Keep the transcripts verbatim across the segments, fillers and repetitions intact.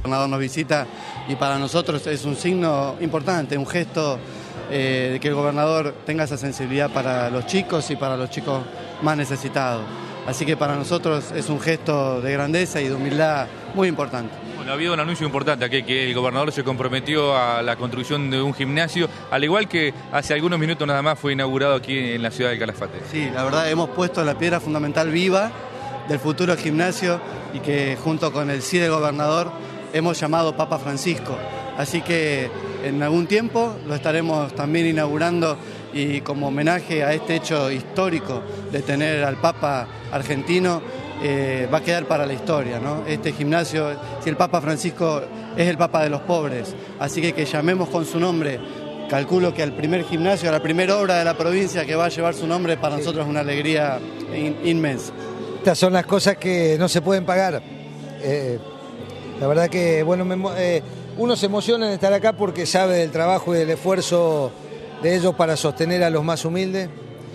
gobernador nos visita y para nosotros es un signo importante, un gesto eh, de que el gobernador tenga esa sensibilidad para los chicos y para los chicos más necesitados. Así que para nosotros es un gesto de grandeza y de humildad muy importante. Bueno, ha habido un anuncio importante aquí, que el gobernador se comprometió a la construcción de un gimnasio, al igual que hace algunos minutos nada más fue inaugurado aquí en la ciudad del Calafate. Sí, la verdad hemos puesto la piedra fundamental viva del futuro gimnasio y que junto con el sí del gobernador hemos llamado Papa Francisco. Así que en algún tiempo lo estaremos también inaugurando y como homenaje a este hecho histórico de tener al Papa argentino, eh, va a quedar para la historia, ¿no? Este gimnasio, si el Papa Francisco es el Papa de los pobres, así que que llamemos con su nombre. Calculo que al primer gimnasio, a la primera obra de la provincia que va a llevar su nombre, para sí. Nosotros es una alegría in, inmensa. Estas son las cosas que no se pueden pagar. Eh, la verdad que, bueno, me, eh, uno se emociona en estar acá porque sabe del trabajo y del esfuerzo de ellos para sostener a los más humildes.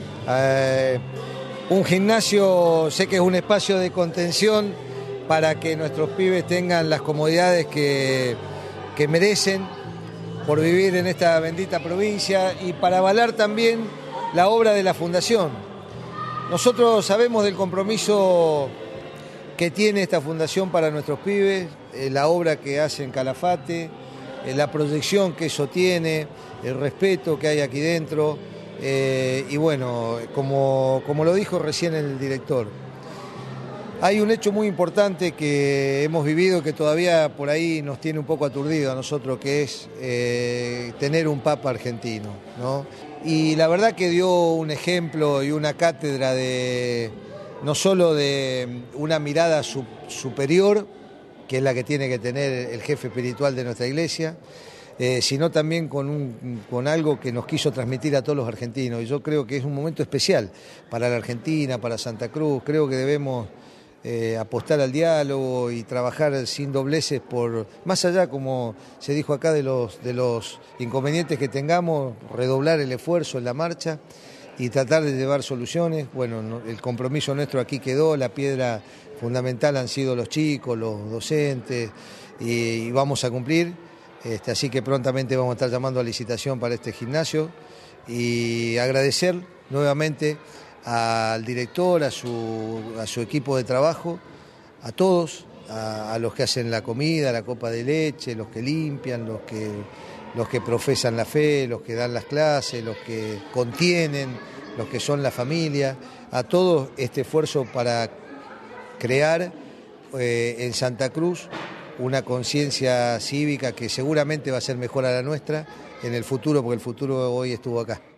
Eh, un gimnasio, sé que es un espacio de contención para que nuestros pibes tengan las comodidades que, que merecen por vivir en esta bendita provincia y para avalar también la obra de la Fundación. Nosotros sabemos del compromiso que tiene esta Fundación para nuestros pibes, eh, la obra que hace en Calafate, eh, la proyección que eso tiene, el respeto que hay aquí dentro, eh, y bueno, como, como lo dijo recién el director, hay un hecho muy importante que hemos vivido que todavía por ahí nos tiene un poco aturdido a nosotros, que es eh, tener un Papa argentino, ¿no? Y la verdad que dio un ejemplo y una cátedra de no solo de una mirada su, superior, que es la que tiene que tener el jefe espiritual de nuestra iglesia, eh, sino también con, un, con algo que nos quiso transmitir a todos los argentinos. Y yo creo que es un momento especial para la Argentina, para Santa Cruz. Creo que debemos eh, apostar al diálogo y trabajar sin dobleces por, más allá, como se dijo acá, de los, de los inconvenientes que tengamos, redoblar el esfuerzo en la marcha y tratar de llevar soluciones. Bueno, el compromiso nuestro aquí quedó, la piedra fundamental han sido los chicos, los docentes, y, y vamos a cumplir, este, así que prontamente vamos a estar llamando a licitación para este gimnasio y agradecer nuevamente al director, a su, a su equipo de trabajo, a todos, a, a los que hacen la comida, la copa de leche, los que limpian, los que... los que profesan la fe, los que dan las clases, los que contienen, los que son la familia, a todo este esfuerzo para crear eh, en Santa Cruz una conciencia cívica que seguramente va a ser mejor a la nuestra en el futuro, porque el futuro hoy estuvo acá.